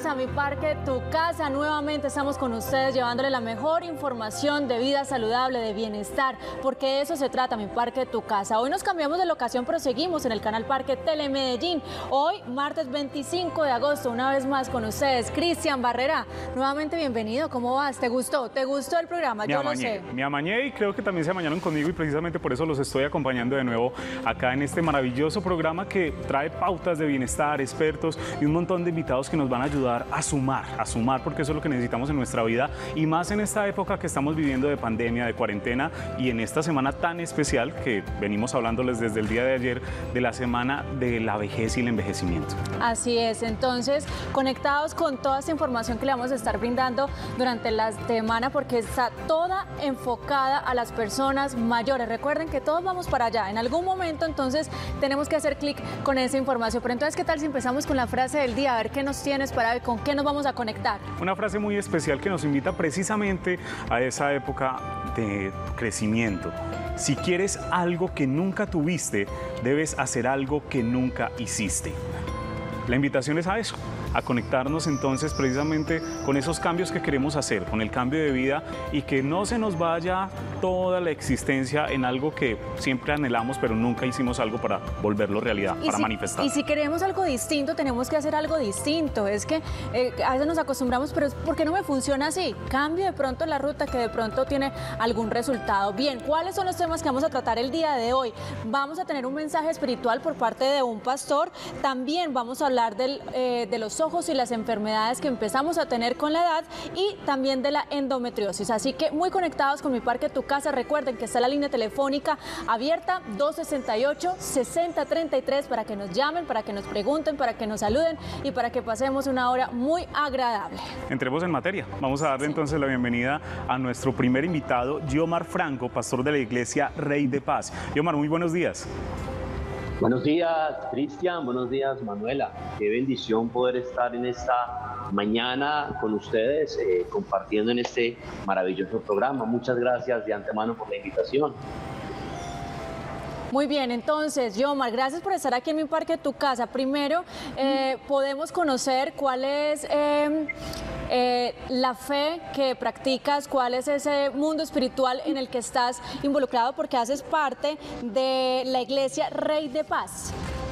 a Mi Parque, Tu Casa. Nuevamente estamos con ustedes llevándole la mejor información de vida saludable, de bienestar, porque de eso se trata Mi Parque, Tu Casa. Hoy nos cambiamos de locación, pero seguimos en el canal Parque Telemedellín. Hoy, martes 25 de agosto, una vez más con ustedes, Cristian Barrera. Nuevamente bienvenido, ¿cómo vas? ¿Te gustó? ¿Te gustó el programa? Yo lo sé. Me amañé y creo que también se amañaron conmigo y precisamente por eso los estoy acompañando de nuevo acá en este maravilloso programa que trae pautas de bienestar, expertos y un montón de invitados que nos van a ayudar a sumar, porque eso es lo que necesitamos en nuestra vida y más en esta época que estamos viviendo de pandemia, de cuarentena y en esta semana tan especial que venimos hablándoles desde el día de ayer de la semana de la vejez y el envejecimiento. Así es, entonces conectados con toda esta información que le vamos a estar brindando durante la semana porque está toda enfocada a las personas mayores. Recuerden que todos vamos para allá en algún momento, entonces tenemos que hacer clic con esa información. Pero entonces, ¿qué tal si empezamos con la frase del día? A ver qué nos tienes para ver con qué nos vamos a conectar. Una frase muy especial que nos invita precisamente a esa época de crecimiento. Si quieres algo que nunca tuviste, debes hacer algo que nunca hiciste. La invitación es a eso, a conectarnos entonces precisamente con esos cambios que queremos hacer, con el cambio de vida y que no se nos vaya toda la existencia en algo que siempre anhelamos pero nunca hicimos algo para volverlo realidad, para manifestar. Y si queremos algo distinto, tenemos que hacer algo distinto. Es que a veces nos acostumbramos, pero ¿por qué no me funciona así? Cambio de pronto la ruta que de pronto tiene algún resultado. Bien, ¿cuáles son los temas que vamos a tratar el día de hoy? Vamos a tener un mensaje espiritual por parte de un pastor. También vamos a hablar de los ojos y las enfermedades que empezamos a tener con la edad y también de la endometriosis. Así que muy conectados con Mi Parque, Tu Casa. Recuerden que está la línea telefónica abierta 268-6033 para que nos llamen, para que nos pregunten, para que nos saluden y para que pasemos una hora muy agradable. Entremos en materia. Vamos a darle entonces la bienvenida a nuestro primer invitado, Yomar Franco, pastor de la iglesia Rey de Paz. Yomar, muy buenos días. Buenos días, Cristian. Buenos días, Manuela. Qué bendición poder estar en esta mañana con ustedes, compartiendo en este maravilloso programa. Muchas gracias de antemano por la invitación. Muy bien, entonces, Yomar, gracias por estar aquí en Mi Parque, Tu Casa. Primero, podemos conocer cuál es la fe que practicas, cuál es ese mundo espiritual en el que estás involucrado, porque haces parte de la iglesia Rey de Paz.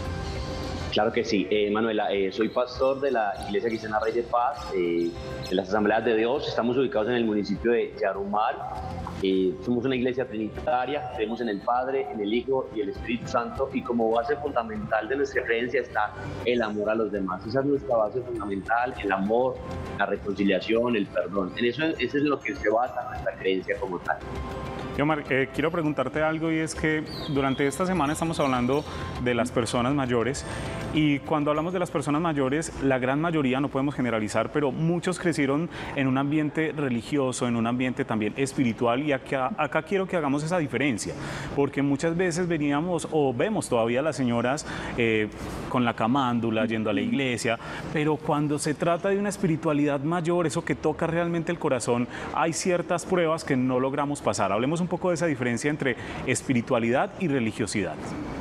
Claro que sí, Manuela, soy pastor de la iglesia cristiana Rey de Paz, de las Asambleas de Dios. Estamos ubicados en el municipio de Yarumal. Somos una iglesia trinitaria, creemos en el Padre, en el Hijo y el Espíritu Santo, y como base fundamental de nuestra creencia está el amor a los demás. Esa es nuestra base fundamental, el amor, la reconciliación, el perdón. Eso es lo que se basa nuestra creencia como tal. Yomar, quiero preguntarte algo y es que durante esta semana estamos hablando de las personas mayores y cuando hablamos de las personas mayores, la gran mayoría, no podemos generalizar, pero muchos crecieron en un ambiente religioso, en un ambiente también espiritual y acá quiero que hagamos esa diferencia, porque muchas veces veníamos o vemos todavía a las señoras con la camándula, yendo a la iglesia, pero cuando se trata de una espiritualidad mayor, eso que toca realmente el corazón, hay ciertas pruebas que no logramos pasar. Hablemos un poco de esa diferencia entre espiritualidad y religiosidad.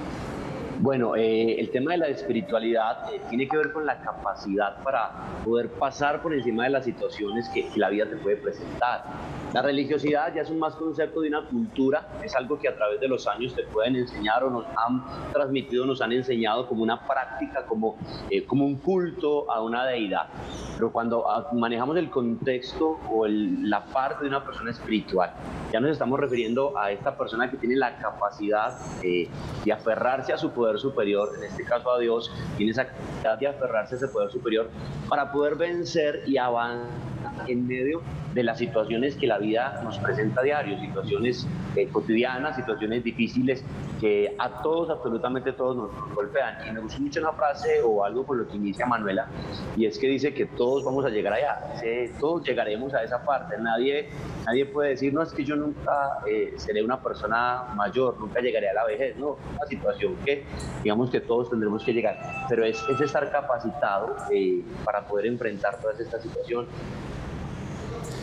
Bueno, el tema de la espiritualidad tiene que ver con la capacidad para poder pasar por encima de las situaciones que la vida te puede presentar. La religiosidad ya es un más concepto de una cultura, es algo que a través de los años te pueden enseñar o nos han transmitido, nos han enseñado como una práctica, como un culto a una deidad. Pero cuando manejamos el contexto o la parte de una persona espiritual, ya nos estamos refiriendo a esta persona que tiene la capacidad de aferrarse a su poder superior, en este caso a Dios, tiene esa capacidad de aferrarse a ese poder superior para poder vencer y avanzar en medio de las situaciones que la vida nos presenta a diario, situaciones cotidianas, situaciones difíciles que a todos, absolutamente todos nos golpean. Y me gusta mucho una frase o algo por lo que inicia Manuela, y es que dice que todos vamos a llegar allá, todos llegaremos a esa parte. Nadie puede decir, no, es que yo nunca seré una persona mayor, nunca llegaré a la vejez. No, es una situación que digamos que todos tendremos que llegar, pero es estar capacitado para poder enfrentar todas estas situaciones.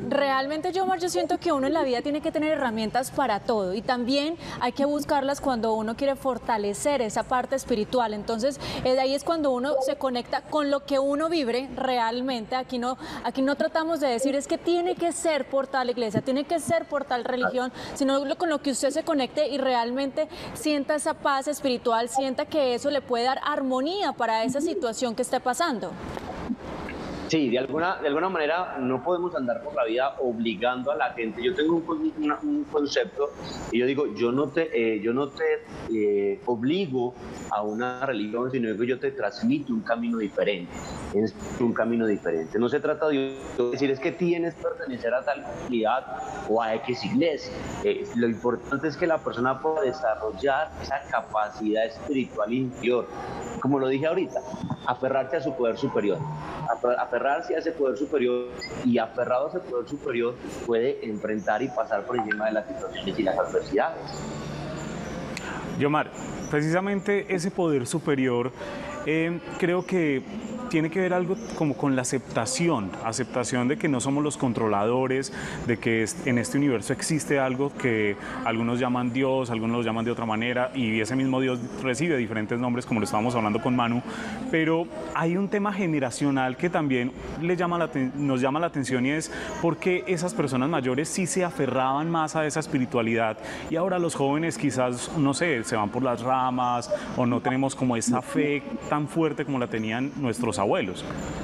Realmente, Yomar, yo siento que uno en la vida tiene que tener herramientas para todo y también hay que buscarlas cuando uno quiere fortalecer esa parte espiritual. Entonces, de ahí es cuando uno se conecta con lo que uno vibre realmente. Aquí no tratamos de decir es que tiene que ser por tal iglesia, tiene que ser por tal religión, sino con lo que usted se conecte y realmente sienta esa paz espiritual, sienta que eso le puede dar armonía para esa situación que esté pasando. Sí, de alguna manera no podemos andar por la vida obligando a la gente. Yo tengo un concepto y yo digo, yo no te obligo a una religión, sino que yo te transmito un camino diferente. Es un camino diferente. No se trata de decir es que tienes que pertenecer a tal comunidad o a X iglesia. Lo importante es que la persona pueda desarrollar esa capacidad espiritual interior. Como lo dije ahorita, aferrarse a su poder superior. Aferrarse a ese poder superior y aferrado a ese poder superior puede enfrentar y pasar por encima de las situaciones y las adversidades. Yomar, precisamente ese poder superior creo que tiene que ver algo como con la aceptación de que no somos los controladores, de que en este universo existe algo que algunos llaman Dios, algunos lo llaman de otra manera y ese mismo Dios recibe diferentes nombres como lo estábamos hablando con Manu, pero hay un tema generacional que también nos llama la atención y es por qué esas personas mayores sí se aferraban más a esa espiritualidad y ahora los jóvenes quizás, no sé, se van por las ramas o no tenemos como esa fe tan fuerte como la tenían nuestros abuelos.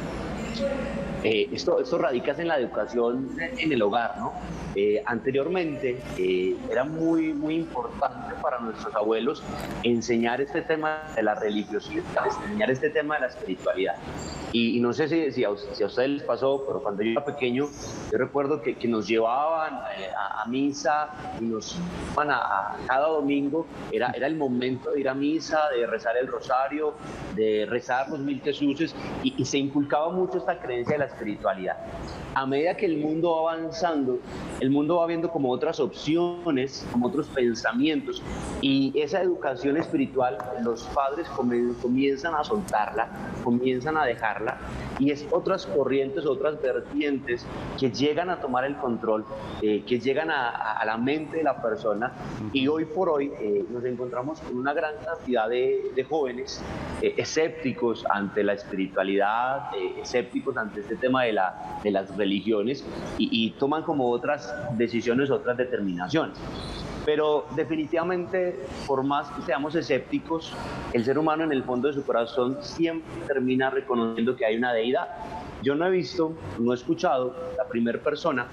Esto radica en la educación en el hogar, ¿no? Anteriormente era muy importante para nuestros abuelos enseñar este tema de la religiosidad, enseñar este tema de la espiritualidad. Y no sé si a ustedes les pasó, pero cuando yo era pequeño, yo recuerdo que nos llevaban a misa y nos llevaban a cada domingo, era el momento de ir a misa, de rezar el rosario, de rezar los 1000 Jesuses, y se inculcaba mucho esta creencia de la espiritualidad. A medida que el mundo va avanzando, el mundo va viendo como otras opciones, como otros pensamientos, y esa educación espiritual, los padres comienzan a soltarla, comienzan a dejarla, y es otras corrientes, otras vertientes que llegan a tomar el control, que llegan a la mente de la persona, y hoy por hoy nos encontramos con una gran cantidad de jóvenes escépticos ante la espiritualidad, escépticos ante este tema de las religiones y toman como otras decisiones, otras determinaciones. Pero definitivamente, por más que seamos escépticos, el ser humano en el fondo de su corazón siempre termina reconociendo que hay una deidad. Yo no he visto, no he escuchado la primera persona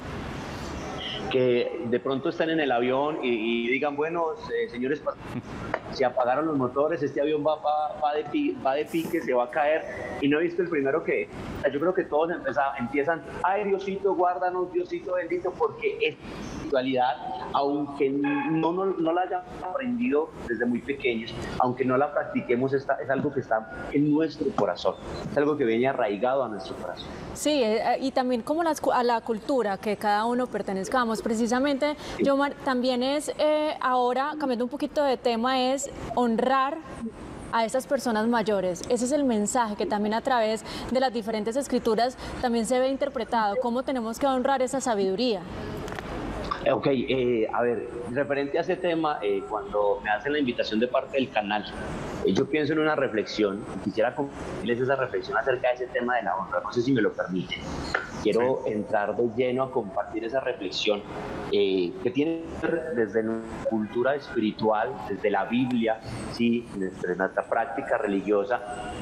que de pronto están en el avión y digan, bueno, señores, se apagaron los motores, este avión va de pique, se va a caer, y no he visto el primero que, yo creo que todos empiezan, ay Diosito, guárdanos, Diosito bendito, porque esta espiritualidad, aunque no la hayamos aprendido desde muy pequeños, aunque no la practiquemos, es algo que está en nuestro corazón, es algo que viene arraigado a nuestro corazón. Sí, y también como a la cultura que cada uno pertenezcamos. Precisamente, Yomar, también es, ahora, cambiando un poquito de tema, es honrar a esas personas mayores. Ese es el mensaje que también a través de las diferentes escrituras también se ve interpretado, cómo tenemos que honrar esa sabiduría. Ok, a ver, referente a ese tema, cuando me hacen la invitación de parte del canal, yo pienso en una reflexión, quisiera compartirles esa reflexión acerca de ese tema de la honra, no sé si me lo permiten. Quiero entrar de lleno a compartir esa reflexión que tiene que ver desde nuestra cultura espiritual, desde la Biblia, ¿sí? Desde nuestra práctica religiosa.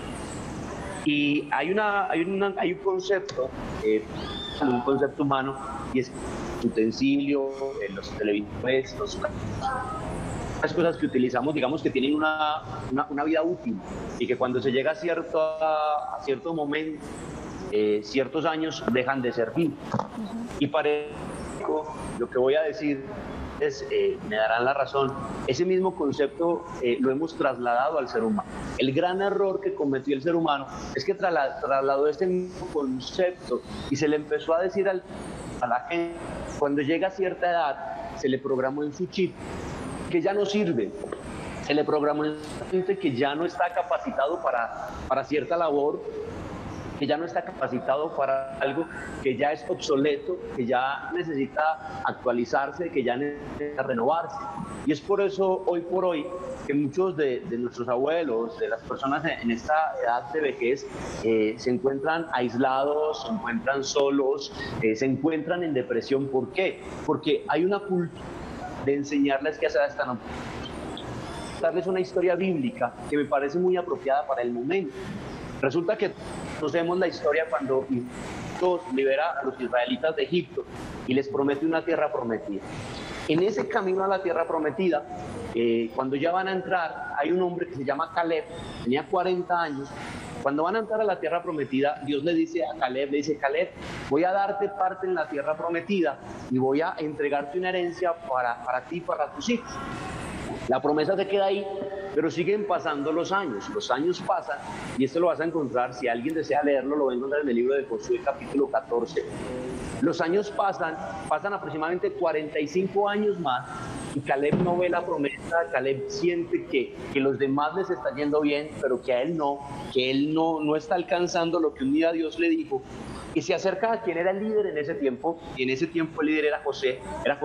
Y hay un concepto, un concepto humano, y es utensilio, los televisores, las cosas que utilizamos, digamos que tienen una vida útil y que cuando se llega a cierto momento, ciertos años dejan de servir. Y para lo que voy a decir es, me darán la razón, ese mismo concepto lo hemos trasladado al ser humano. El gran error que cometió el ser humano es que trasladó este mismo concepto y se le empezó a decir a la gente, cuando llega a cierta edad, se le programó en su chip que ya no sirve, se le programó en su mente que ya no está capacitado para cierta labor, que ya no está capacitado para algo que ya es obsoleto, que ya necesita actualizarse, que ya necesita renovarse. Y es por eso, hoy por hoy, que muchos de nuestros abuelos, de las personas en esta edad de vejez, se encuentran aislados, se encuentran solos, se encuentran en depresión. ¿Por qué? Porque hay una cultura de enseñarles qué hacer hasta no. Darles una historia bíblica que me parece muy apropiada para el momento. Resulta que conocemos la historia cuando Dios libera a los israelitas de Egipto y les promete una tierra prometida. En ese camino a la tierra prometida, cuando ya van a entrar, hay un hombre que se llama Caleb, tenía 40 años. Cuando van a entrar a la tierra prometida, Dios le dice a Caleb, Caleb, voy a darte parte en la tierra prometida y voy a entregarte una herencia para ti y para tus hijos. La promesa se queda ahí, pero siguen pasando los años pasan, y esto lo vas a encontrar, si alguien desea leerlo, lo va a encontrar en el libro de Josué capítulo 14. Los años pasan aproximadamente 45 años más, y Caleb no ve la promesa. Caleb siente que los demás les está yendo bien, pero que él no está alcanzando lo que un día Dios le dijo, y se acerca a quien era el líder en ese tiempo, y en ese tiempo el líder era Josué,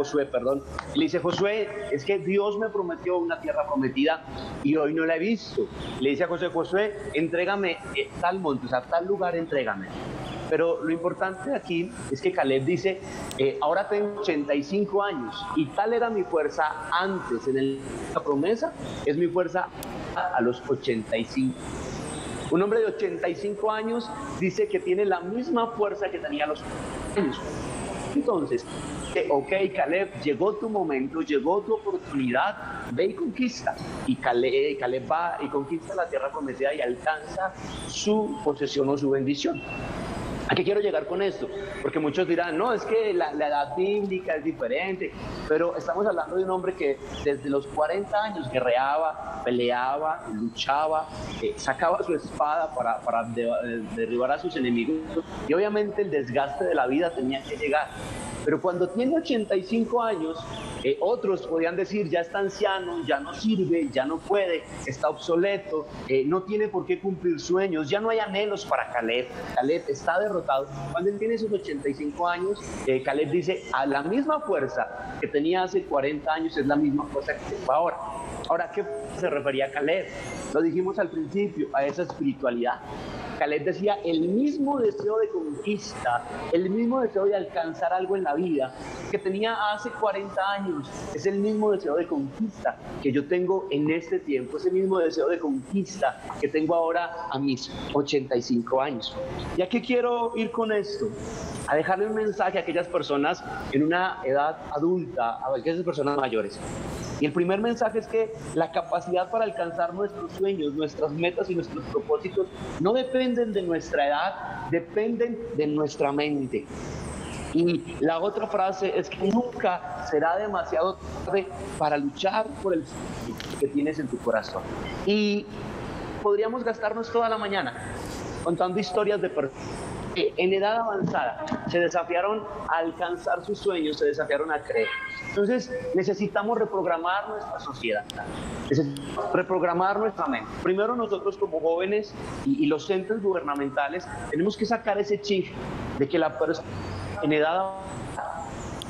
y le dice, Josué, es que Dios me prometió una tierra prometida y hoy no la he visto. Le dice a Josué, entrégame tal monte, o sea, tal lugar, entrégame. Pero lo importante aquí es que Caleb dice, ahora tengo 85 años y tal era mi fuerza antes en la promesa, es mi fuerza a los 85. Un hombre de 85 años dice que tiene la misma fuerza que tenía a los 40 años. Entonces, ok, Caleb, llegó tu momento, llegó tu oportunidad, ve y conquista. Y Caleb va y conquista la tierra prometida y alcanza su posesión o su bendición. ¿A qué quiero llegar con esto? Porque muchos dirán, no, es que la edad bíblica es diferente, pero estamos hablando de un hombre que desde los 40 años guerreaba, peleaba, luchaba, sacaba su espada para derribar a sus enemigos, y obviamente el desgaste de la vida tenía que llegar. Pero cuando tiene 85 años, otros podían decir, ya está anciano, ya no sirve, ya no puede, está obsoleto, no tiene por qué cumplir sueños, ya no hay anhelos para Caleb. Caleb está derrotado. Cuando él tiene sus 85 años, Caleb dice, a la misma fuerza que tenía hace 40 años es la misma fuerza que tengo ahora. Ahora, ¿qué se refería a Caleb? Lo dijimos al principio, a esa espiritualidad. Caleb decía, el mismo deseo de conquista, el mismo deseo de alcanzar algo en la vida que tenía hace 40 años, es el mismo deseo de conquista que yo tengo en este tiempo, ese mismo deseo de conquista que tengo ahora a mis 85 años. ¿Y a qué quiero ir con esto? A dejarle un mensaje a aquellas personas en una edad adulta, a aquellas personas mayores. Y el primer mensaje es que la capacidad para alcanzar nuestros sueños, nuestras metas y nuestros propósitos no dependen de nuestra edad, dependen de nuestra mente. Y la otra frase es que nunca será demasiado tarde para luchar por el sueño que tienes en tu corazón. Y podríamos gastarnos toda la mañana contando historias de personas que en edad avanzada se desafiaron a alcanzar sus sueños, se desafiaron a creer. Entonces necesitamos reprogramar nuestra sociedad, necesitamos reprogramar nuestra mente. Primero nosotros como jóvenes y los entes gubernamentales tenemos que sacar ese chip de que la persona en edad avanzada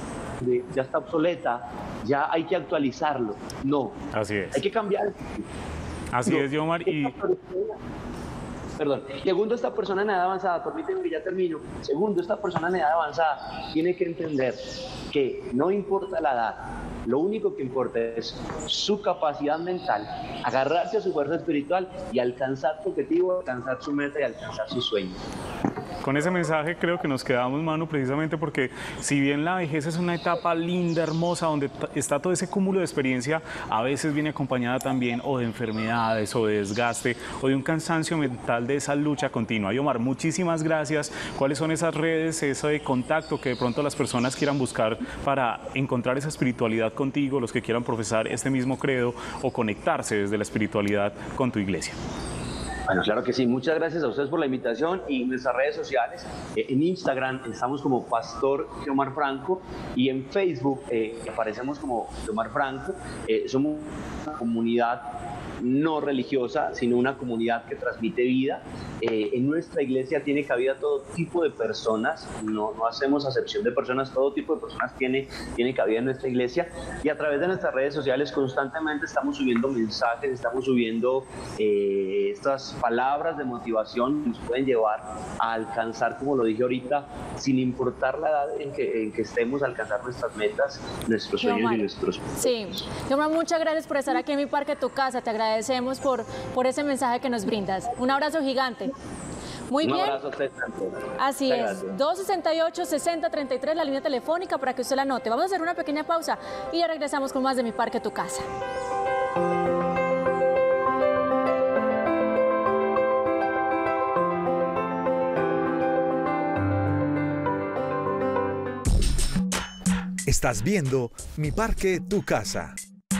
ya está obsoleta, ya hay que actualizarlo. No, así es. Hay que cambiar. Así es, Yomar. Segundo, esta persona en edad avanzada, permíteme que ya termino. Segundo, esta persona en edad avanzada tiene que entender que no importa la edad, lo único que importa es su capacidad mental, agarrarse a su fuerza espiritual y alcanzar su objetivo, alcanzar su meta y alcanzar sus sueños. Con ese mensaje creo que nos quedamos, Manu, precisamente porque si bien la vejez es una etapa linda, hermosa, donde está todo ese cúmulo de experiencia, a veces viene acompañada también o de enfermedades o de desgaste o de un cansancio mental de esa lucha continua. Yomar, muchísimas gracias. ¿Cuáles son esas redes, ese contacto que de pronto las personas quieran buscar para encontrar esa espiritualidad contigo, los que quieran profesar este mismo credo o conectarse desde la espiritualidad con tu iglesia? Bueno, claro que sí. Muchas gracias a ustedes por la invitación y nuestras redes sociales. En Instagram estamos como Pastor Yomar Franco y en Facebook aparecemos como Yomar Franco. Somos una comunidad no religiosa, sino una comunidad que transmite vida. En nuestra iglesia tiene cabida todo tipo de personas, no hacemos acepción de personas, todo tipo de personas tiene cabida en nuestra iglesia, y a través de nuestras redes sociales constantemente estamos subiendo mensajes, estamos subiendo estas palabras de motivación que nos pueden llevar a alcanzar, como lo dije ahorita, sin importar la edad en que estemos, a alcanzar nuestras metas, nuestros sueños y nuestros propósitos. Sí, Giomar, muchas gracias por estar aquí en Mi Parque Tu Casa, te agradecemos por ese mensaje que nos brindas. Un abrazo gigante. Muy bien. Un abrazo a usted, tanto. Así es. 268-6033, la línea telefónica para que usted la anote. Vamos a hacer una pequeña pausa y ya regresamos con más de Mi Parque Tu Casa. Estás viendo Mi Parque Tu Casa.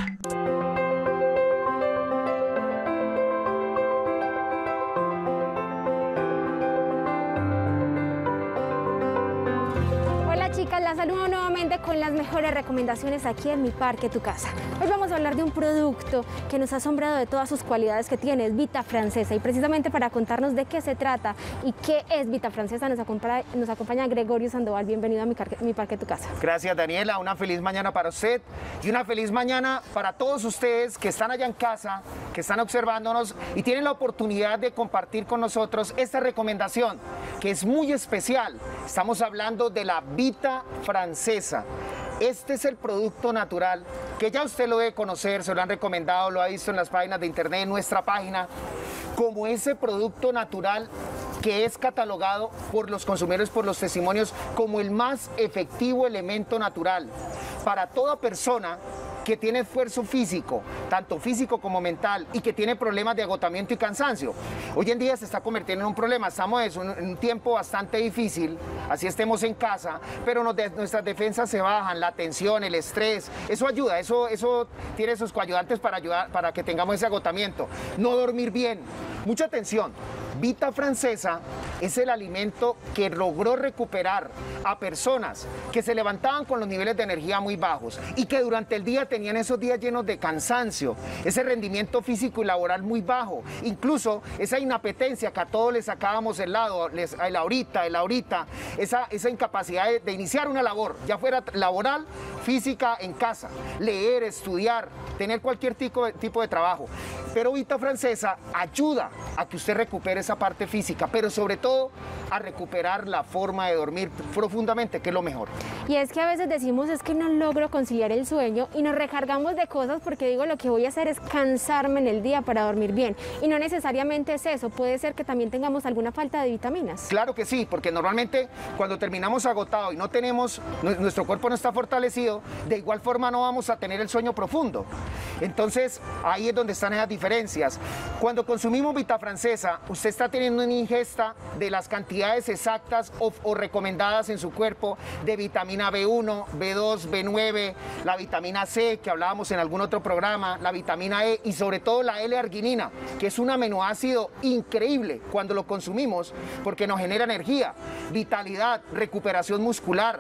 La saludo nuevamente con las mejores recomendaciones aquí en Mi Parque Tu Casa. Hoy vamos a hablar de un producto que nos ha asombrado de todas sus cualidades que tiene, es Vita Francesa, y precisamente para contarnos de qué se trata y qué es Vita Francesa nos acompaña Gregorio Sandoval. Bienvenido a Mi Parque Tu Casa. Gracias, Daniela, una feliz mañana para usted y una feliz mañana para todos ustedes que están allá en casa, que están observándonos y tienen la oportunidad de compartir con nosotros esta recomendación que es muy especial. Estamos hablando de la Vita Francesa. Este es el producto natural que ya usted lo debe conocer, se lo han recomendado, lo ha visto en las páginas de internet, en nuestra página, como ese producto natural que es catalogado por los consumidores, por los testimonios, como el más efectivo elemento natural para toda persona que tiene esfuerzo físico, tanto físico como mental, y que tiene problemas de agotamiento y cansancio. Hoy en día se está convirtiendo en un problema, estamos en un tiempo bastante difícil, así estemos en casa, pero nuestras defensas se bajan, la tensión, el estrés, eso ayuda, eso tiene sus coayudantes para ayudar, para que tengamos ese agotamiento. No dormir bien, mucha atención. Vita Francesa es el alimento que logró recuperar a personas que se levantaban con los niveles de energía muy bajos y que durante el día tenían esos días llenos de cansancio, ese rendimiento físico y laboral muy bajo, incluso esa inapetencia que a todos les sacábamos el lado, el ahorita, esa incapacidad de iniciar una labor, ya fuera laboral, física, en casa, leer, estudiar, tener cualquier tipo de trabajo. Pero Vita Francesa ayuda a que usted recupere esa parte física, pero sobre todo a recuperar la forma de dormir profundamente, que es lo mejor. Y es que a veces decimos, es que no logro conciliar el sueño y nos recargamos de cosas porque digo, lo que voy a hacer es cansarme en el día para dormir bien. Y no necesariamente es eso, puede ser que también tengamos alguna falta de vitaminas. Claro que sí, porque normalmente cuando terminamos agotado y no tenemos, nuestro cuerpo no está fortalecido, de igual forma no vamos a tener el sueño profundo. Entonces ahí es donde están esas diferencias. Cuando consumimos Vita Francesa, usted está teniendo una ingesta de las cantidades exactas o recomendadas en su cuerpo de vitamina B1, B2, B9, la vitamina C que hablábamos en algún otro programa, la vitamina E y sobre todo la L-arginina, que es un aminoácido increíble cuando lo consumimos porque nos genera energía, vitalidad, recuperación muscular,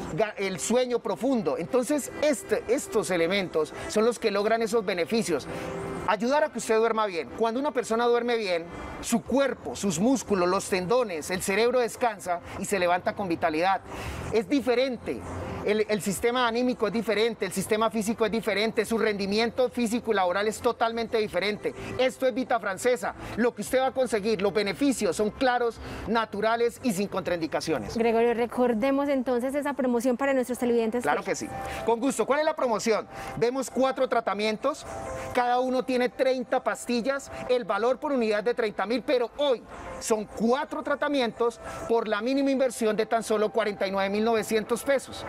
el sueño profundo. Entonces estos elementos son los que logran esos beneficios. Ayudar a que usted duerma bien. Cuando una persona duerme bien, su cuerpo, sus músculos, los tendones, el cerebro descansa y se levanta con vitalidad. Es diferente. El sistema anímico es diferente, el sistema físico es diferente, su rendimiento físico y laboral es totalmente diferente. Esto es Vita Francesa. Lo que usted va a conseguir, los beneficios son claros, naturales y sin contraindicaciones. Gregorio, recordemos entonces esa promoción para nuestros televidentes. Claro que sí. Con gusto. ¿Cuál es la promoción? Vemos 4 tratamientos, cada uno tiene 30 pastillas, el valor por unidad de 30.000, pero hoy son 4 tratamientos por la mínima inversión de tan solo 49.900 pesos.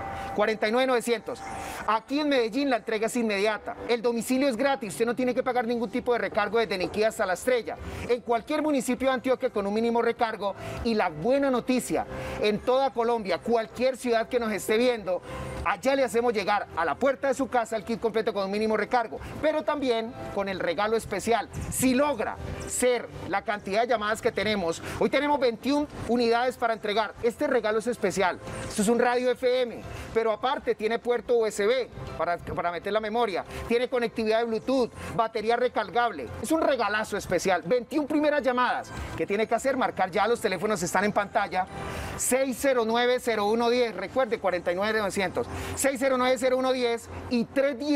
49.900. Aquí en Medellín la entrega es inmediata. El domicilio es gratis. Usted no tiene que pagar ningún tipo de recargo desde Niquí hasta La Estrella. En cualquier municipio de Antioquia con un mínimo recargo. Y la buena noticia, en toda Colombia, cualquier ciudad que nos esté viendo, allá le hacemos llegar a la puerta de su casa el kit completo con un mínimo recargo. Pero también con el regalo especial. Si logra ser la cantidad de llamadas que tenemos, hoy tenemos 21 unidades para entregar. Este regalo es especial. Esto es un radio FM. Pero aparte tiene puerto USB, para meter la memoria, tiene conectividad de Bluetooth, batería recargable. Es un regalazo especial. 21 primeras llamadas. ¿Qué tiene que hacer? Marcar ya, los teléfonos están en pantalla. 609-0110, recuerde, 49-900. 609-0110 y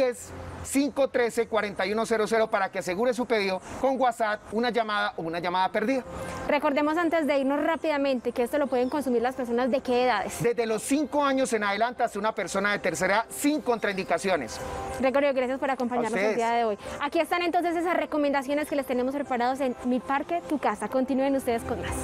310-513-4100 para que asegure su pedido con WhatsApp, una llamada o una llamada perdida. Recordemos antes de irnos rápidamente que esto lo pueden consumir las personas de qué edades. Desde los 5 años en adelante hasta una persona de tercera edad sin contraindicaciones. Gregorio, gracias por acompañarnos el día de hoy. Aquí están entonces esas recomendaciones que les tenemos preparados en Mi Parque, Tu Casa. Continúen ustedes con más.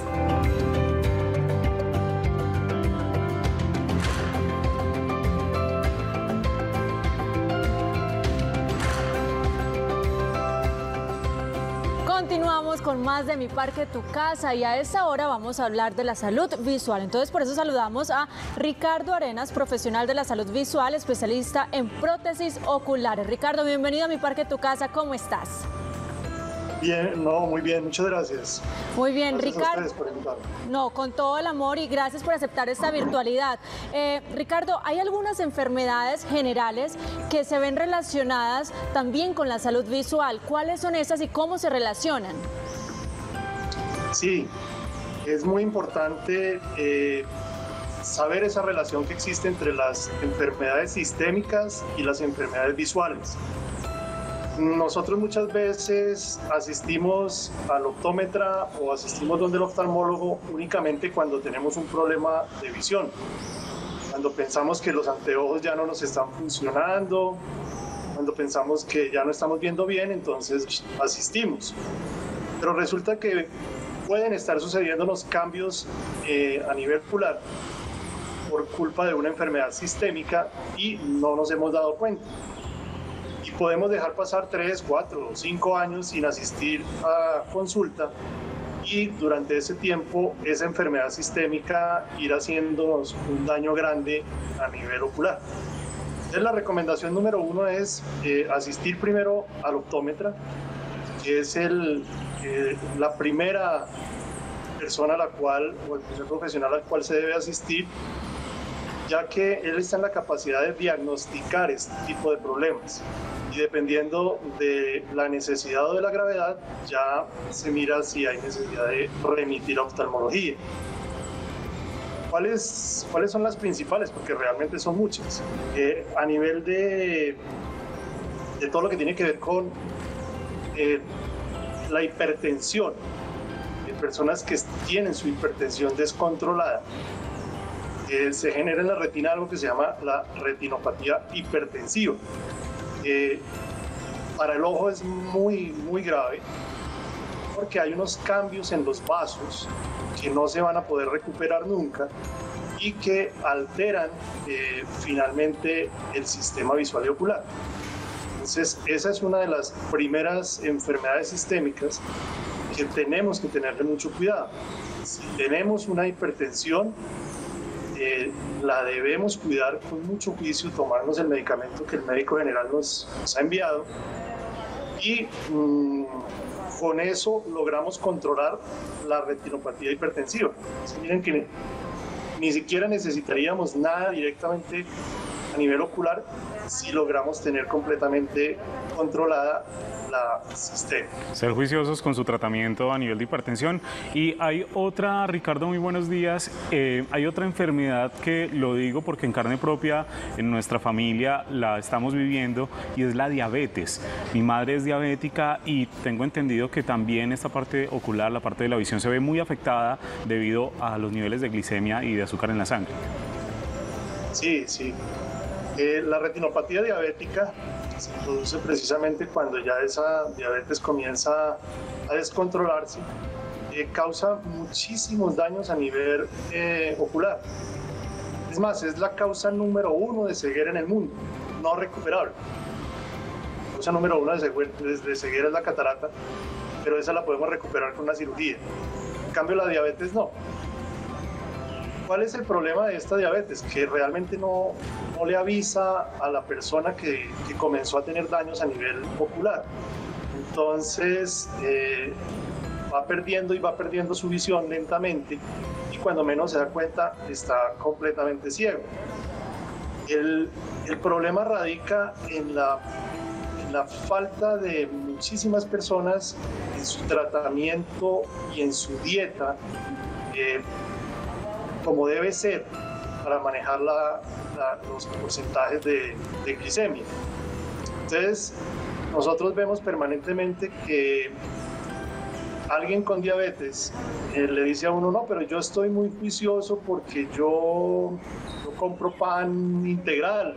Continuamos con más de Mi Parque, Tu Casa, y a esta hora vamos a hablar de la salud visual. Entonces, por eso saludamos a Ricardo Arenas, profesional de la salud visual, especialista en prótesis oculares. Ricardo, bienvenido a Mi Parque, Tu Casa. ¿Cómo estás? Bien, muy bien, muchas gracias. Muy bien, gracias Ricardo. A ustedes por invitarme. No, con todo el amor y gracias por aceptar esta virtualidad. Ricardo, hay algunas enfermedades generales que se ven relacionadas también con la salud visual. ¿Cuáles son esas y cómo se relacionan? Sí, es muy importante saber esa relación que existe entre las enfermedades sistémicas y las enfermedades visuales. Nosotros muchas veces asistimos al optómetra o asistimos donde el oftalmólogo únicamente cuando tenemos un problema de visión, cuando pensamos que los anteojos ya no nos están funcionando, cuando pensamos que ya no estamos viendo bien, entonces asistimos. Pero resulta que pueden estar sucediendo los cambios a nivel ocular por culpa de una enfermedad sistémica y no nos hemos dado cuenta. Y podemos dejar pasar 3, 4 o 5 años sin asistir a consulta y durante ese tiempo esa enfermedad sistémica ir haciéndonos un daño grande a nivel ocular. Entonces la recomendación número 1 es asistir primero al optómetra, que es la primera persona a la cual, o el primer profesional al cual se debe asistir, ya que él está en la capacidad de diagnosticar este tipo de problemas y dependiendo de la necesidad o de la gravedad ya se mira si hay necesidad de remitir a oftalmología. ¿Cuáles son las principales? Porque realmente son muchas. A nivel de todo lo que tiene que ver con la hipertensión, personas que tienen su hipertensión descontrolada, se genera en la retina algo que se llama la retinopatía hipertensiva. Para el ojo es muy grave porque hay unos cambios en los vasos que no se van a poder recuperar nunca y que alteran finalmente el sistema visual y ocular. Entonces, esa es una de las primeras enfermedades sistémicas que tenemos que tenerle mucho cuidado. Si tenemos una hipertensión, la debemos cuidar con mucho juicio, tomarnos el medicamento que el médico general nos ha enviado y con eso logramos controlar la retinopatía hipertensiva. Entonces, miren que ni siquiera necesitaríamos nada directamente a nivel ocular si logramos tener completamente controlada la sistema. Ser juiciosos con su tratamiento a nivel de hipertensión. Y hay otra, Ricardo, muy buenos días, hay otra enfermedad que lo digo porque en carne propia en nuestra familia la estamos viviendo y es la diabetes. Mi madre es diabética y tengo entendido que también esta parte ocular, la parte de la visión se ve muy afectada debido a los niveles de glicemia y de azúcar en la sangre. Sí. La retinopatía diabética se produce precisamente cuando ya esa diabetes comienza a descontrolarse, causa muchísimos daños a nivel ocular. Es más, es la causa número 1 de ceguera en el mundo, no recuperable. La causa número 1 de ceguera es la catarata, pero esa la podemos recuperar con una cirugía. En cambio, la diabetes no. ¿Cuál es el problema de esta diabetes? Que realmente no le avisa a la persona que comenzó a tener daños a nivel ocular. Entonces va perdiendo su visión lentamente y cuando menos se da cuenta está completamente ciego. El problema radica en la falta de muchísimas personas en su tratamiento y en su dieta como debe ser para manejar los porcentajes de glicemia. Entonces, nosotros vemos permanentemente que alguien con diabetes le dice a uno, no, pero yo estoy muy juicioso porque yo compro pan integral,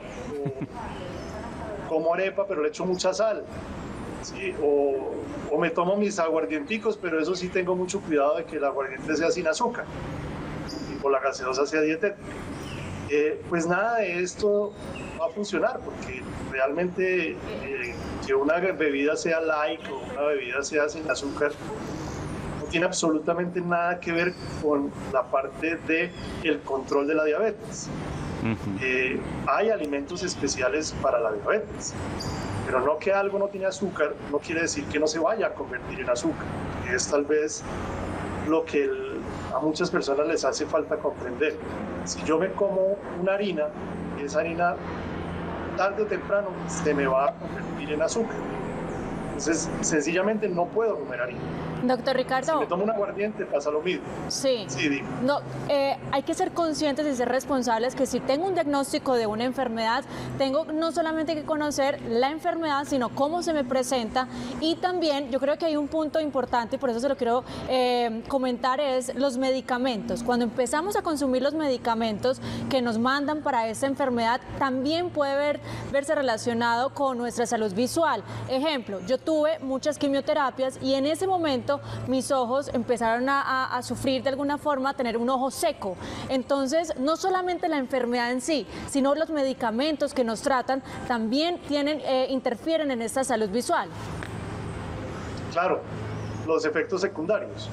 o como arepa, pero le echo mucha sal, ¿sí? O me tomo mis aguardienticos, pero eso sí tengo mucho cuidado de que el aguardiente sea sin azúcar, o la gaseosa sea dietética. Pues nada de esto va a funcionar, porque realmente que una bebida sea light o una bebida sea sin azúcar no tiene absolutamente nada que ver con la parte del control de la diabetes. Hay alimentos especiales para la diabetes, pero no que algo no tiene azúcar no quiere decir que no se vaya a convertir en azúcar, que es tal vez lo que a muchas personas les hace falta comprender. Si yo me como una harina, esa harina tarde o temprano se me va a convertir en azúcar. Entonces, sencillamente no puedo comer harina. Doctor Ricardo. Si me tomo un aguardiente pasa lo mismo. Sí. Sí, digo. No, hay que ser conscientes y ser responsables que si tengo un diagnóstico de una enfermedad, tengo no solamente que conocer la enfermedad, sino cómo se me presenta. Y también yo creo que hay un punto importante y por eso se lo quiero comentar, es los medicamentos. Cuando empezamos a consumir los medicamentos que nos mandan para esta enfermedad, también puede verse relacionado con nuestra salud visual. Ejemplo, yo tuve muchas quimioterapias y en ese momento mis ojos empezaron a sufrir de alguna forma, a tener un ojo seco. Entonces, no solamente la enfermedad en sí, sino los medicamentos que nos tratan también interfieren en esta salud visual. Claro, los efectos secundarios.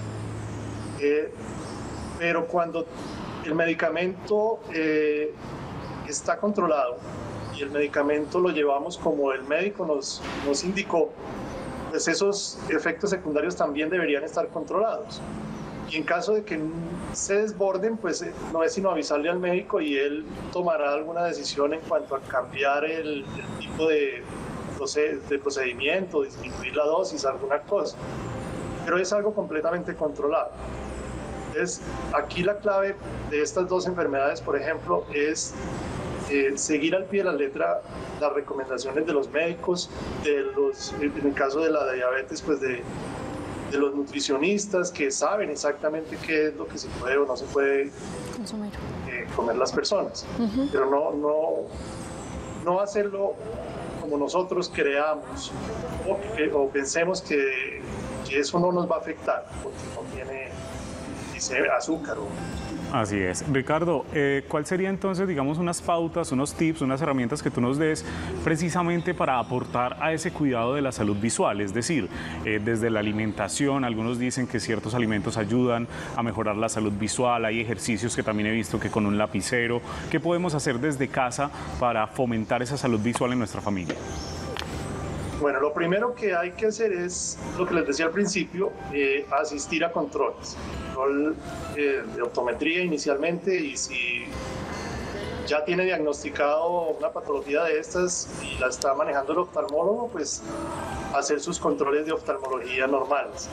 Pero cuando el medicamento está controlado y el medicamento lo llevamos como el médico nos indicó, pues esos efectos secundarios también deberían estar controlados. Y en caso de que se desborden, pues no es sino avisarle al médico y él tomará alguna decisión en cuanto a cambiar el tipo de procedimiento, disminuir la dosis, alguna cosa. Pero es algo completamente controlado. Entonces, aquí la clave de estas dos enfermedades, por ejemplo, es seguir al pie de la letra las recomendaciones de los médicos, en el caso de la diabetes, pues de los nutricionistas que saben exactamente qué es lo que se puede o no se puede comer las personas, pero no hacerlo como nosotros creamos o pensemos que eso no nos va a afectar porque no tiene azúcar o... Así es. Ricardo, ¿cuál sería entonces, digamos, unas pautas, unos tips, unas herramientas que tú nos des precisamente para aportar a ese cuidado de la salud visual? Es decir, desde la alimentación, algunos dicen que ciertos alimentos ayudan a mejorar la salud visual, hay ejercicios que también he visto que con un lapicero. ¿Qué podemos hacer desde casa para fomentar esa salud visual en nuestra familia? Bueno, lo primero que hay que hacer es, lo que les decía al principio, asistir a controles. Control de optometría inicialmente, y si ya tiene diagnosticado una patología de estas y la está manejando el oftalmólogo, pues hacer sus controles de oftalmología normales.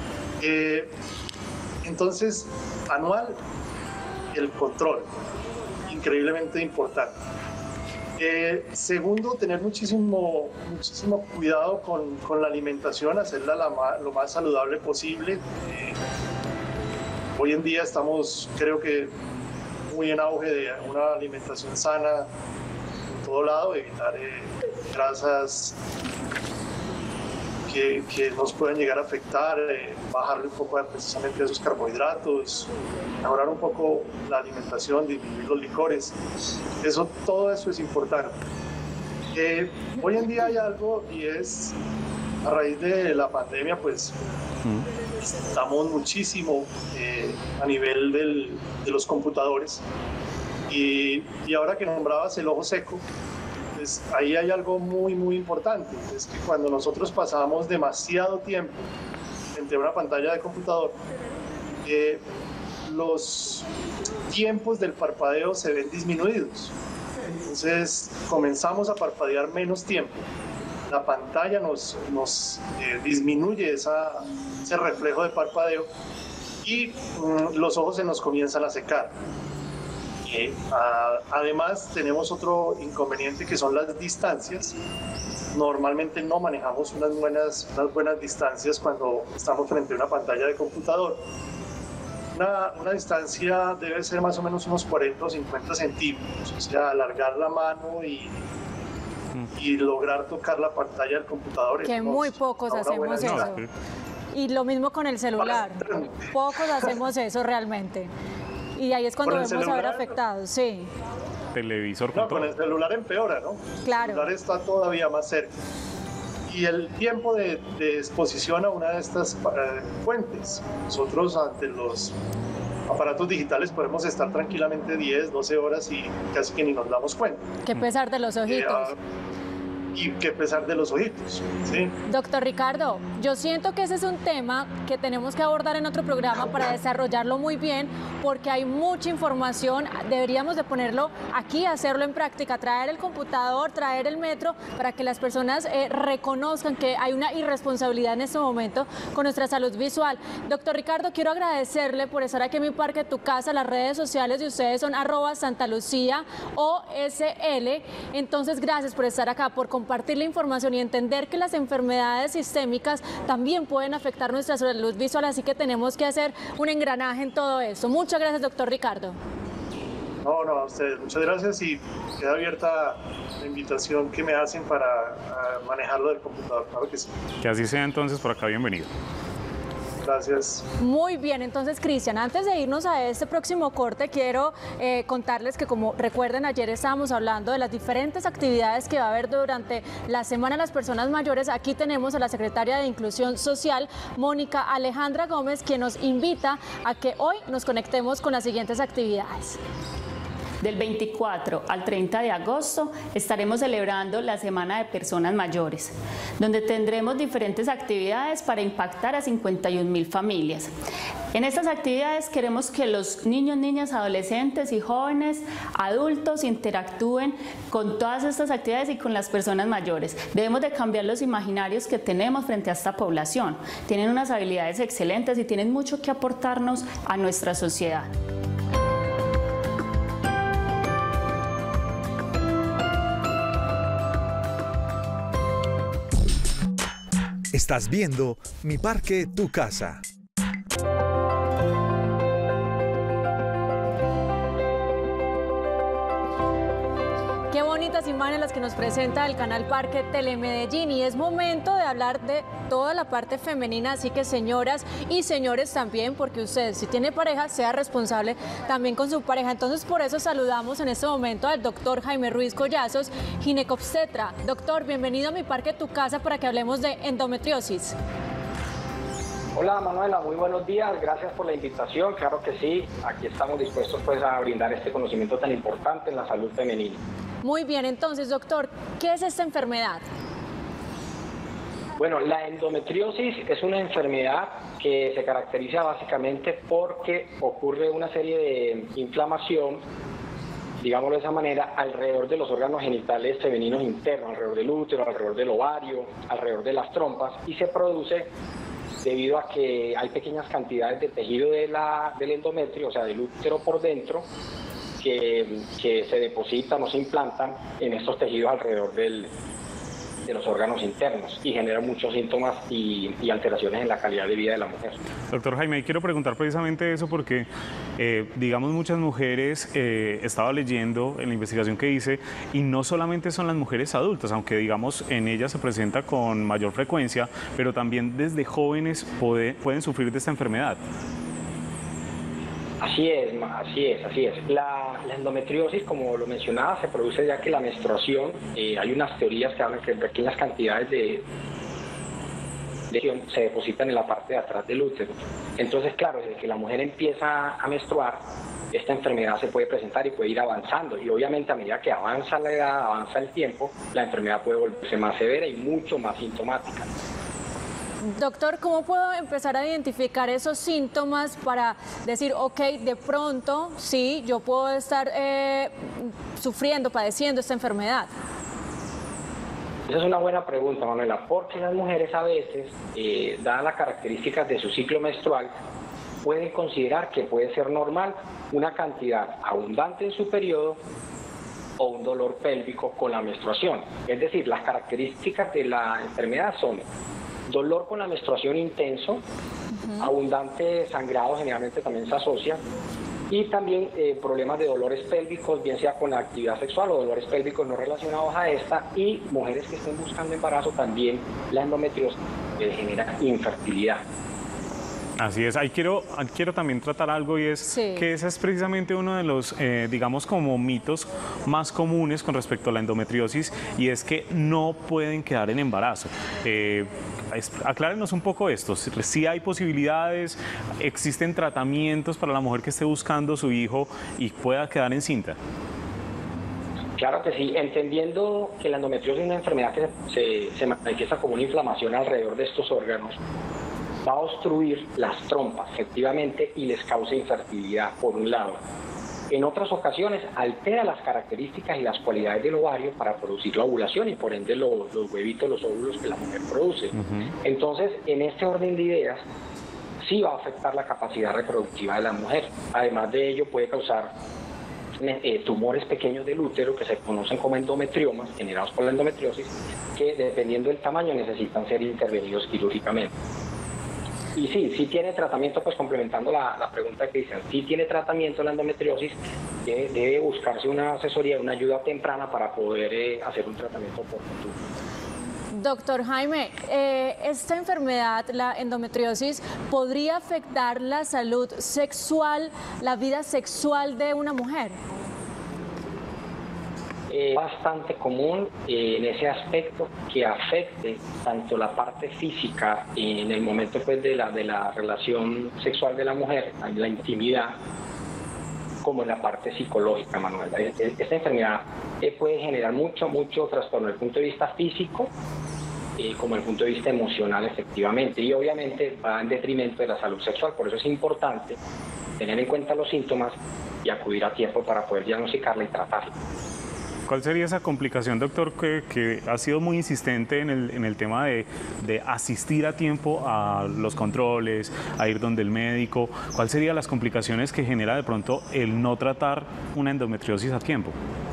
Entonces, anual, el control, increíblemente importante. Segundo, tener muchísimo cuidado con la alimentación, hacerla lo más saludable posible. Hoy en día estamos, creo que, muy en auge de una alimentación sana en todo lado, evitar grasas que nos pueden llegar a afectar, bajarle un poco precisamente esos carbohidratos, mejorar un poco la alimentación, disminuir los licores. Todo eso es importante. Hoy en día hay algo, y es a raíz de la pandemia, pues estamos muchísimo a nivel de los computadores, y ahora que nombrabas el ojo seco, pues ahí hay algo muy importante, es que cuando nosotros pasamos demasiado tiempo frente a una pantalla de computador, los tiempos del parpadeo se ven disminuidos. entonces comenzamos a parpadear menos tiempo. La pantalla nos disminuye ese reflejo de parpadeo y los ojos se nos comienzan a secar. Además, tenemos otro inconveniente que son las distancias. Normalmente no manejamos unas buenas distancias cuando estamos frente a una pantalla de computador. Una distancia debe ser más o menos unos 40 o 50 centímetros, o sea, alargar la mano y lograr tocar la pantalla del computador. Que muy pocos hacemos eso. Y lo mismo con el celular. Pocos hacemos eso realmente. Y ahí es cuando vemos a ver afectados, sí. Televisor no, con el celular empeora, ¿no? Claro. El celular está todavía más cerca. Y el tiempo de exposición a una de estas fuentes. Nosotros ante los aparatos digitales podemos estar tranquilamente 10, 12 horas y casi que ni nos damos cuenta. Qué pesar de los ojitos. Y qué pesar de los ojitos, ¿sí? Doctor Ricardo, yo siento que ese es un tema que tenemos que abordar en otro programa para desarrollarlo muy bien, porque hay mucha información, deberíamos de ponerlo aquí, hacerlo en práctica, traer el computador, traer el metro, para que las personas reconozcan que hay una irresponsabilidad en este momento con nuestra salud visual. Doctor Ricardo, quiero agradecerle por estar aquí en Mi Parque Tu Casa. Las redes sociales de ustedes son @SantaLucía_OSL. Entonces, gracias por estar acá, por compartir la información y entender que las enfermedades sistémicas también pueden afectar nuestra salud visual, así que tenemos que hacer un engranaje en todo esto. Muchas gracias, doctor Ricardo. No, a ustedes, muchas gracias y queda abierta la invitación que me hacen para manejarlo del computador, claro que sí. Que así sea entonces, por acá bienvenido. Gracias. Muy bien, entonces, Cristian, antes de irnos a este próximo corte, quiero contarles que, como recuerden, ayer estábamos hablando de las diferentes actividades que va a haber durante la Semana de las Personas Mayores. Aquí tenemos a la secretaria de Inclusión Social, Mónica Alejandra Gómez, quien nos invita a que hoy nos conectemos con las siguientes actividades. Del 24 al 30 de agosto estaremos celebrando la Semana de Personas Mayores, donde tendremos diferentes actividades para impactar a 51.000 familias. En estas actividades queremos que los niños, niñas, adolescentes y jóvenes, adultos interactúen con todas estas actividades y con las personas mayores. Debemos de cambiar los imaginarios que tenemos frente a esta población. Tienen unas habilidades excelentes y tienen mucho que aportarnos a nuestra sociedad. Estás viendo Mi Parque Tu Casa. Qué bonitas imágenes las que nos presenta el canal Parque Telemedellín, y es momento de hablar de toda la parte femenina, así que señoras y señores también, porque usted, si tiene pareja, sea responsable también con su pareja. Entonces, por eso saludamos en este momento al doctor Jaime Ruiz Collazos, ginecobstetra. Doctor, bienvenido a Mi Parque Tu Casa para que hablemos de endometriosis. Hola Manuela, muy buenos días, gracias por la invitación, claro que sí, aquí estamos dispuestos pues a brindar este conocimiento tan importante en la salud femenina. Muy bien, entonces doctor, ¿qué es esta enfermedad? Bueno, la endometriosis es una enfermedad que se caracteriza básicamente porque ocurre una serie de inflamación, digámoslo de esa manera, alrededor de los órganos genitales femeninos internos, alrededor del útero, alrededor del ovario, alrededor de las trompas, y se produce debido a que hay pequeñas cantidades de tejido del endometrio, o sea, del útero por dentro, que se depositan o se implantan en estos tejidos alrededor de los órganos internos y generan muchos síntomas y alteraciones en la calidad de vida de la mujer. Doctor Jaime, quiero preguntar precisamente eso porque, digamos, muchas mujeres, estaba leyendo en la investigación que hice, y no solamente son las mujeres adultas, aunque digamos en ellas se presenta con mayor frecuencia, pero también desde jóvenes pueden sufrir de esta enfermedad. Así es. La endometriosis, como lo mencionaba, se produce ya que la menstruación, hay unas teorías que hablan que pequeñas cantidades de se depositan en la parte de atrás del útero. Entonces, claro, desde que la mujer empieza a menstruar, esta enfermedad se puede presentar y puede ir avanzando. Y obviamente a medida que avanza la edad, avanza el tiempo, la enfermedad puede volverse más severa y mucho más sintomática. Doctor, ¿cómo puedo empezar a identificar esos síntomas para decir, ok, de pronto, sí, yo puedo estar sufriendo, padeciendo esta enfermedad? Esa es una buena pregunta, Manuela, porque las mujeres a veces, dadas las características de su ciclo menstrual, pueden considerar que puede ser normal una cantidad abundante en su periodo o un dolor pélvico con la menstruación. Es decir, las características de la enfermedad son dolor con la menstruación intenso, abundante sangrado, generalmente también se asocia, y también problemas de dolores pélvicos, bien sea con la actividad sexual o dolores pélvicos no relacionados a esta, y mujeres que estén buscando embarazo también la endometriosis genera infertilidad. Así es, ahí quiero también tratar algo y es que ese es precisamente uno de los, digamos, como mitos más comunes con respecto a la endometriosis, y es que no pueden quedar en embarazo. Aclárenos un poco esto, si hay posibilidades, existen tratamientos para la mujer que esté buscando su hijo y pueda quedar encinta. Claro que sí, entendiendo que la endometriosis es una enfermedad que se manifiesta como una inflamación alrededor de estos órganos, va a obstruir las trompas, efectivamente, y les causa infertilidad, por un lado. En otras ocasiones, altera las características y las cualidades del ovario para producir la ovulación y, por ende, los huevitos, los óvulos que la mujer produce. Entonces, en este orden de ideas, sí va a afectar la capacidad reproductiva de la mujer. Además de ello, puede causar tumores pequeños del útero que se conocen como endometriomas, generados por la endometriosis, que, dependiendo del tamaño, necesitan ser intervenidos quirúrgicamente. Y sí tiene tratamiento, pues complementando la pregunta de Cristian, sí tiene tratamiento la endometriosis, debe buscarse una asesoría, una ayuda temprana para poder hacer un tratamiento oportuno. Doctor Jaime, ¿esta enfermedad, la endometriosis, podría afectar la salud sexual, la vida sexual de una mujer? Bastante común en ese aspecto que afecte tanto la parte física en el momento pues de la relación sexual de la mujer, la intimidad, como en la parte psicológica, Manuela. Esta enfermedad puede generar mucho trastorno desde el punto de vista físico como desde el punto de vista emocional, efectivamente, y obviamente va en detrimento de la salud sexual. Por eso es importante tener en cuenta los síntomas y acudir a tiempo para poder diagnosticarla y tratarla. ¿Cuál sería esa complicación, doctor, que ha sido muy insistente en el tema de asistir a tiempo a los controles, a ir donde el médico? ¿Cuáles serían las complicaciones que genera de pronto el no tratar una endometriosis a tiempo?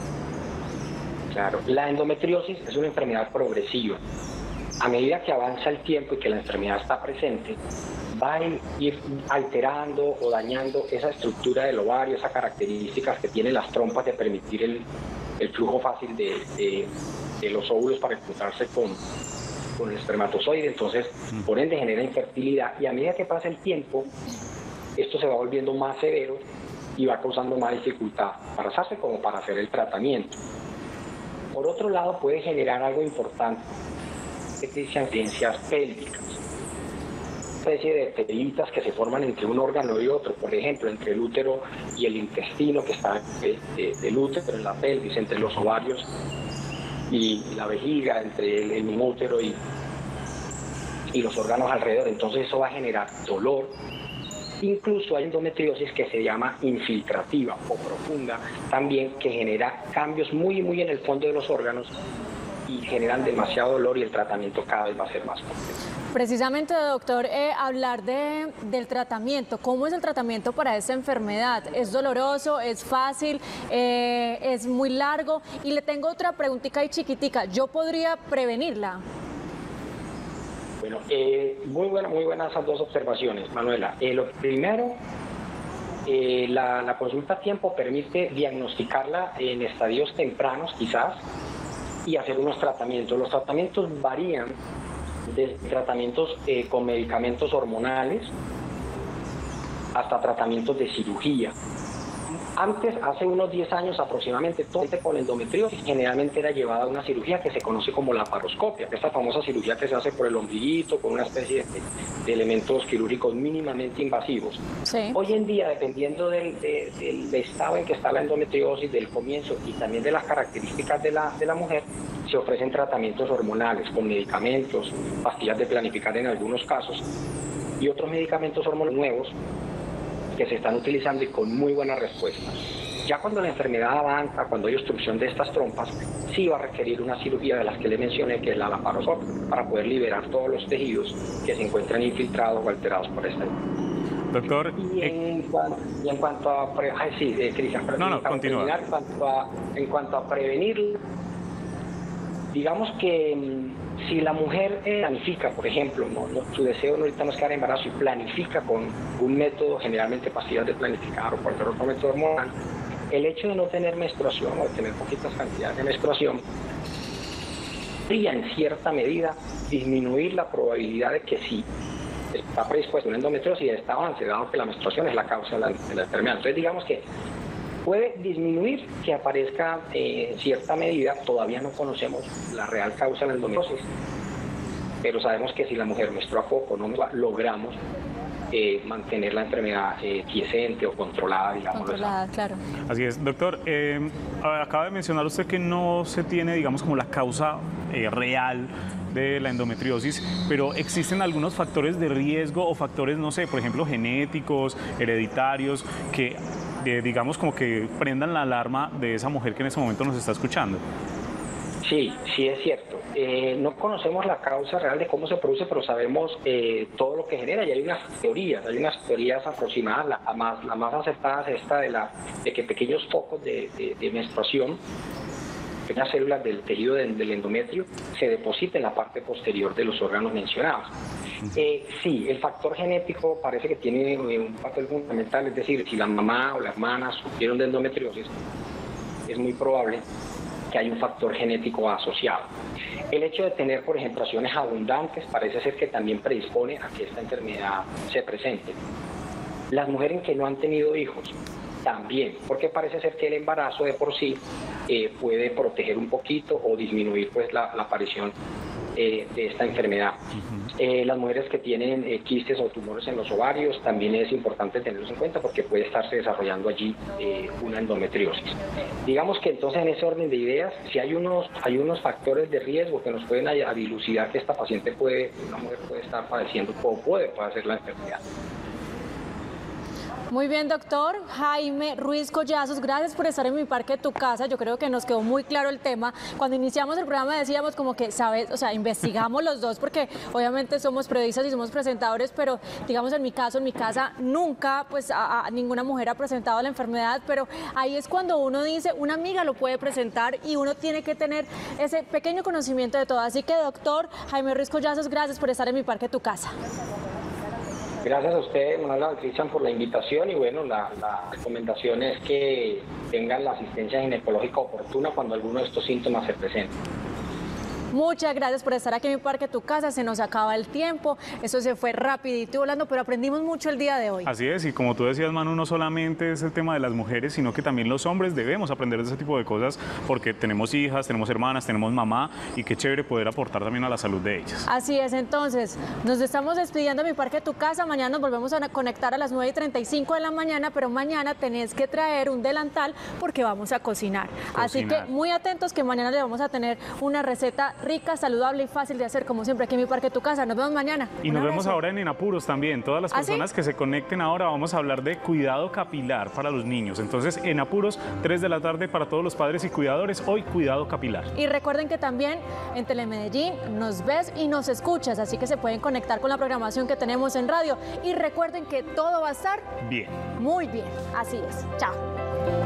Claro, la endometriosis es una enfermedad progresiva. A medida que avanza el tiempo y que la enfermedad está presente, va a ir alterando o dañando esa estructura del ovario, esas características que tienen las trompas de permitir el flujo fácil de los óvulos para encontrarse con el espermatozoide. Entonces, por ende, genera infertilidad, y a medida que pasa el tiempo, esto se va volviendo más severo y va causando más dificultad para hacerse como para hacer el tratamiento. Por otro lado, puede generar algo importante, que dicen ciencias pélvicas, una especie de telitas que se forman entre un órgano y otro, por ejemplo, entre el útero y el intestino que está del útero en la pelvis, entre los ovarios y la vejiga, entre el mismo útero y los órganos alrededor. Entonces eso va a generar dolor. Incluso hay endometriosis que se llama infiltrativa o profunda también, que genera cambios muy en el fondo de los órganos y generan demasiado dolor, y el tratamiento cada vez va a ser más complejo. Precisamente, doctor, hablar del tratamiento. ¿Cómo es el tratamiento para esta enfermedad? ¿Es doloroso? ¿Es fácil? ¿Es muy largo? Y le tengo otra preguntita y chiquitica. ¿Yo podría prevenirla? Bueno, muy buenas esas dos observaciones, Manuela. Lo primero, la consulta a tiempo permite diagnosticarla en estadios tempranos, quizás, y hacer unos tratamientos. Los tratamientos varían desde tratamientos con medicamentos hormonales hasta tratamientos de cirugía. Antes, hace unos 10 años aproximadamente, todo con endometriosis generalmente era llevada a una cirugía que se conoce como laparoscopia, esta famosa cirugía que se hace por el ombliguito con una especie de elementos quirúrgicos mínimamente invasivos. Sí. Hoy en día, dependiendo del estado en que está la endometriosis, del comienzo y también de las características de la mujer, se ofrecen tratamientos hormonales con medicamentos, pastillas de planificar en algunos casos y otros medicamentos hormonales nuevos que se están utilizando y con muy buena respuesta. Ya cuando la enfermedad avanza, cuando hay obstrucción de estas trompas, sí va a requerir una cirugía de las que le mencioné, que es la laparoscopia, para poder liberar todos los tejidos que se encuentran infiltrados o alterados por esta enfermedad. Doctor, En cuanto a Cristian, continúa. En cuanto a prevenir, digamos que si la mujer planifica, por ejemplo, su deseo ahorita no es quedar embarazo y planifica con un método, generalmente pastillas de planificar o cualquier otro método hormonal, el hecho de no tener menstruación o de tener poquitas cantidades de menstruación podría en cierta medida disminuir la probabilidad de que sí está predispuesto a una endometriosis y está avance, dado que la menstruación es la causa de la enfermedad. Entonces digamos que puede disminuir que aparezca en cierta medida, todavía no conocemos la real causa de la endometriosis, pero sabemos que si la mujer menstrua poco, no logramos mantener la enfermedad quiescente o controlada, digamos. Controlada, claro. Así es. Doctor, acaba de mencionar usted que no se tiene, digamos, como la causa real de la endometriosis, pero existen algunos factores de riesgo o factores, no sé, por ejemplo, genéticos, hereditarios, que digamos como que prendan la alarma de esa mujer que en ese momento nos está escuchando. Sí, sí es cierto. No conocemos la causa real de cómo se produce, pero sabemos todo lo que genera y hay unas teorías aproximadas. La más aceptada es esta de que pequeños focos de menstruación, pequeñas células del tejido del endometrio, se depositen en la parte posterior de los órganos mencionados. Sí, el factor genético parece que tiene un papel fundamental, es decir, si la mamá o la hermana sufrieron de endometriosis, es muy probable que hay un factor genético asociado. El hecho de tener, por ejemplo, menstruaciones abundantes parece ser que también predispone a que esta enfermedad se presente. Las mujeres que no han tenido hijos, también, porque parece ser que el embarazo de por sí puede proteger un poquito o disminuir pues la aparición de esta enfermedad. Las mujeres que tienen quistes o tumores en los ovarios también es importante tenerlos en cuenta porque puede estarse desarrollando allí una endometriosis. Digamos que entonces en ese orden de ideas, si hay unos factores de riesgo que nos pueden dilucidar que esta paciente una mujer puede estar padeciendo o puede padecer la enfermedad. Muy bien, doctor Jaime Ruiz Collazos, gracias por estar en Mi Parque Tu Casa. Yo creo que nos quedó muy claro el tema. Cuando iniciamos el programa decíamos como que, ¿sabes? O sea, investigamos los dos porque obviamente somos periodistas y somos presentadores, pero digamos en mi casa nunca pues a ninguna mujer ha presentado la enfermedad, pero ahí es cuando uno dice, una amiga lo puede presentar y uno tiene que tener ese pequeño conocimiento de todo. Así que, doctor Jaime Ruiz Collazos, gracias por estar en Mi Parque Tu Casa. Gracias a usted, Manuela Cristian, por la invitación y bueno, la recomendación es que tengan la asistencia ginecológica oportuna cuando alguno de estos síntomas se presenten. Muchas gracias por estar aquí en Mi Parque Tu Casa, se nos acaba el tiempo, eso se fue rapidito y volando, pero aprendimos mucho el día de hoy. Así es, y como tú decías, Manu, no solamente es el tema de las mujeres, sino que también los hombres debemos aprender de ese tipo de cosas porque tenemos hijas, tenemos hermanas, tenemos mamá y qué chévere poder aportar también a la salud de ellas. Así es, entonces, nos estamos despidiendo de Mi Parque Tu Casa, mañana nos volvemos a conectar a las 9:35 de la mañana, pero mañana tenés que traer un delantal porque vamos a cocinar. Así que muy atentos que mañana le vamos a tener una receta rica, saludable y fácil de hacer, como siempre aquí en Mi Parque Tu Casa. Nos vemos mañana. Y nos vemos ahora en Apuros también. Todas las personas que se conecten ahora, vamos a hablar de cuidado capilar para los niños. Entonces, en Apuros, 3 de la tarde para todos los padres y cuidadores, hoy cuidado capilar. Y recuerden que también en Telemedellín nos ves y nos escuchas, así que se pueden conectar con la programación que tenemos en radio. Y recuerden que todo va a estar bien. Muy bien, así es. Chao.